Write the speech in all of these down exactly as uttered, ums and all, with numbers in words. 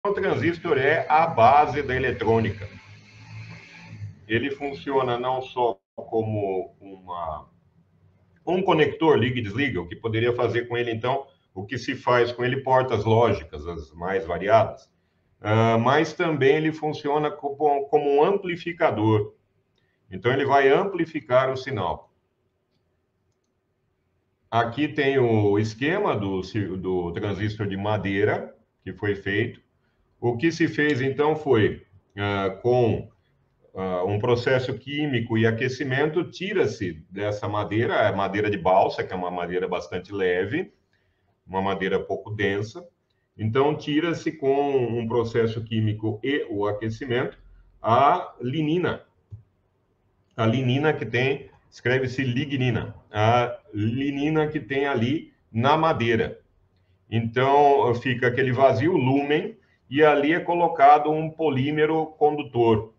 o transistor é a base da eletrônica. Ele funciona não só como uma, um conector liga e desliga, o que poderia fazer com ele, então, o que se faz com ele, portas lógicas, as mais variadas, uh, mas também ele funciona como, como um amplificador. Então, ele vai amplificar o sinal. Aqui tem o esquema do, do transistor de madeira que foi feito. O que se fez, então, foi, uh, com uh, um processo químico e aquecimento, tira-se dessa madeira, a madeira de balsa, que é uma madeira bastante leve, uma madeira pouco densa. Então, tira-se com um processo químico e o aquecimento a lignina. A lignina que tem, escreve-se lignina, a lignina que tem ali na madeira. Então, fica aquele vazio, lúmen, e ali é colocado um polímero condutor.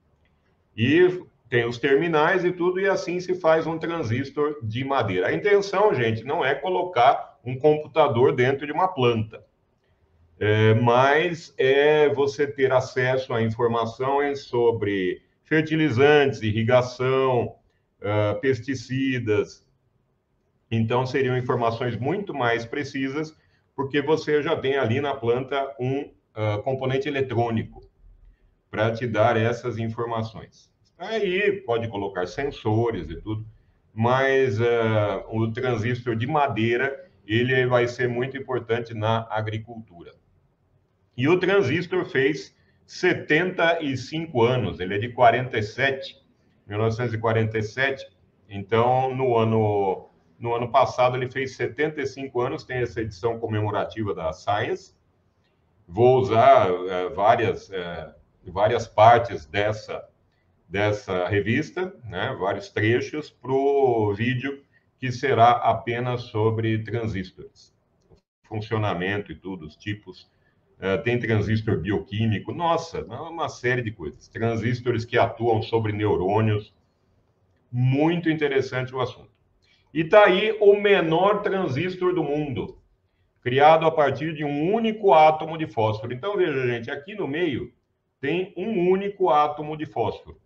E tem os terminais e tudo, e assim se faz um transistor de madeira. A intenção, gente, não é colocar um computador dentro de uma planta, é, mas é você ter acesso a informações sobre fertilizantes, irrigação, uh, pesticidas. Então, seriam informações muito mais precisas, porque você já tem ali na planta um uh, componente eletrônico para te dar essas informações. Aí pode colocar sensores e tudo, mas uh, o transistor de madeira, ele vai ser muito importante na agricultura. E o transistor fez setenta e cinco anos, ele é de quarenta e sete, mil novecentos e quarenta e sete, então no ano, no ano passado ele fez setenta e cinco anos, tem essa edição comemorativa da Science. Vou usar uh, várias, uh, várias partes dessa, dessa revista, né, vários trechos, para o vídeo que será apenas sobre transistores, funcionamento e tudo, os tipos. Uh, tem transistor bioquímico, nossa, uma série de coisas. Transistores que atuam sobre neurônios, muito interessante o assunto. E está aí o menor transistor do mundo, criado a partir de um único átomo de fósforo. Então, veja, gente, aqui no meio tem um único átomo de fósforo.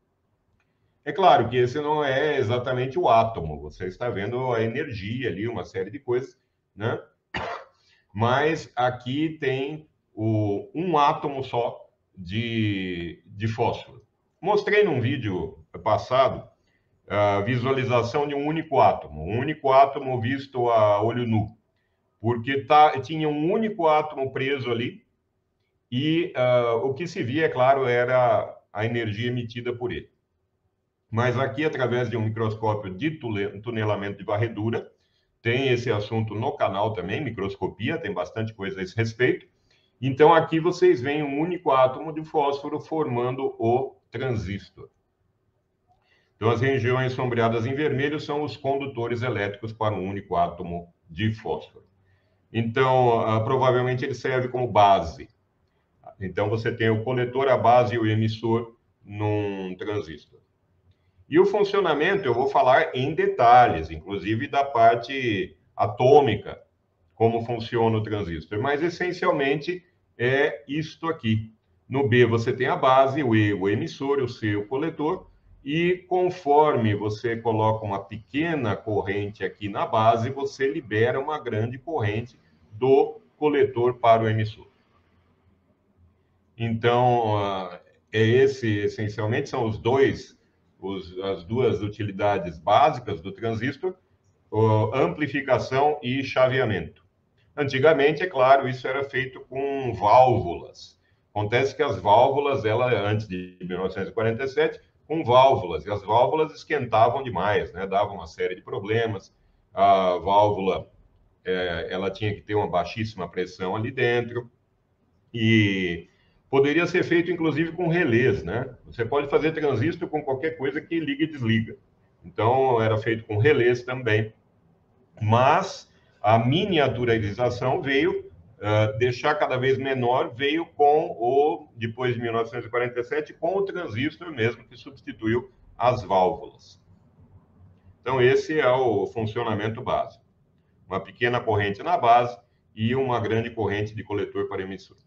É claro que esse não é exatamente o átomo, você está vendo a energia ali, uma série de coisas, né? Mas aqui tem o, um átomo só de, de fósforo. Mostrei num vídeo passado a visualização de um único átomo, um único átomo visto a olho nu, porque tá, tinha um único átomo preso ali e uh, o que se via, é claro, era a energia emitida por ele. Mas aqui, através de um microscópio de tunelamento de varredura, tem esse assunto no canal também, microscopia, tem bastante coisa a esse respeito. Então, aqui vocês veem um único átomo de fósforo formando o transistor. Então, as regiões sombreadas em vermelho são os condutores elétricos para um único átomo de fósforo. Então, uh, provavelmente ele serve como base. Então, você tem o coletor, a base e o emissor num transistor. E o funcionamento eu vou falar em detalhes, inclusive da parte atômica, como funciona o transistor, mas essencialmente é isto aqui. No B você tem a base, o E o emissor, o C o coletor, e conforme você coloca uma pequena corrente aqui na base, você libera uma grande corrente do coletor para o emissor. Então, é esse, essencialmente, são os dois, os, as duas utilidades básicas do transistor, amplificação e chaveamento. Antigamente, é claro, isso era feito com válvulas. Acontece que as válvulas, ela antes de mil novecentos e quarenta e sete, com válvulas, e as válvulas esquentavam demais, né? Davam uma série de problemas. A válvula, é, ela tinha que ter uma baixíssima pressão ali dentro, e poderia ser feito, inclusive, com relés, né? Você pode fazer transistor com qualquer coisa que liga e desliga. Então, era feito com relés também. Mas a miniaturização veio uh, deixar cada vez menor, veio com o, depois de mil novecentos e quarenta e sete, com o transistor mesmo, que substituiu as válvulas. Então, esse é o funcionamento básico. Uma pequena corrente na base e uma grande corrente de coletor para emissor.